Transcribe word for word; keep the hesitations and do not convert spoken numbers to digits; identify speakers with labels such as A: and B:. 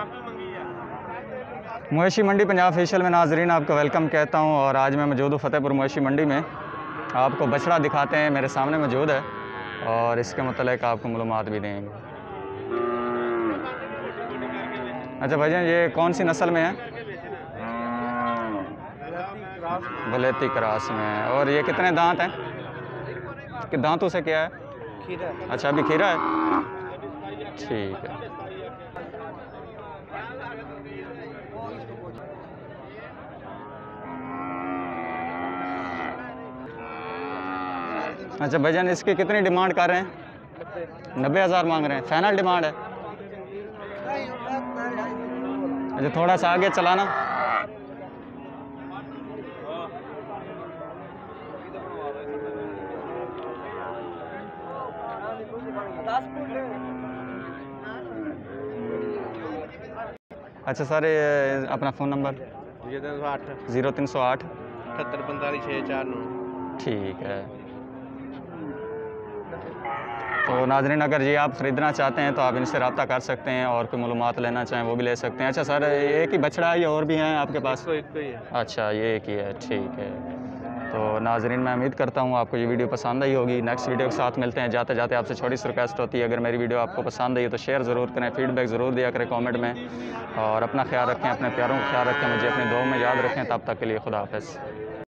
A: मवेशी मंडी पंजाब फेशियल में नाजरीन आपको वेलकम कहता हूं। और आज मैं मौजूद हूँ फतेहपुर मवेशी मंडी में। आपको बछड़ा दिखाते हैं, मेरे सामने मौजूद है और इसके मतलब आपको मालूमात भी देंगे। अच्छा भाईजान, ये कौन सी नस्ल में है? बलेती क्रॉस में। और ये कितने दांत हैं? कि दांतों से क्या है? खीरा। अच्छा, अभी खीरा है, ठीक है। अच्छा भाईजान, इसकी कितनी डिमांड कर रहे हैं? नब्बे हज़ार मांग रहे हैं, फाइनल डिमांड है? अच्छा, थोड़ा सा आगे चलाना। अच्छा सर, ये अपना फ़ोन नंबर? ज़ीरो तीन सौ आठ
B: अठहत्तर पैंतालीस छः चार नौ।
A: ठीक है। तो नाज़रीन, अगर ये आप ख़रीदना चाहते हैं तो आप इनसे रब्ता कर सकते हैं और कोई मालूमात लेना चाहें वो भी ले सकते हैं। अच्छा सर, एक ही बछड़ा है या और भी हैं आपके पास?
B: एक ही है।
A: अच्छा, ये एक ही है, ठीक है। तो नाज़रीन, मैं उम्मीद करता हूँ आपको ये वीडियो पसंद आई होगी। नेक्स्ट वीडियो के साथ मिलते हैं। जाते जाते आपसे छोटी सी रिक्वेस्ट होती है, अगर मेरी वीडियो आपको पसंद आई तो शेयर ज़रूर करें, फीडबैक ज़रूर दिया करें कमेंट में। और अपना ख्याल रखें, अपने प्यारों का ख्याल रखें, मुझे अपने दुआओं में याद रखें। तब तक के लिए खुदा हाफ़िज़।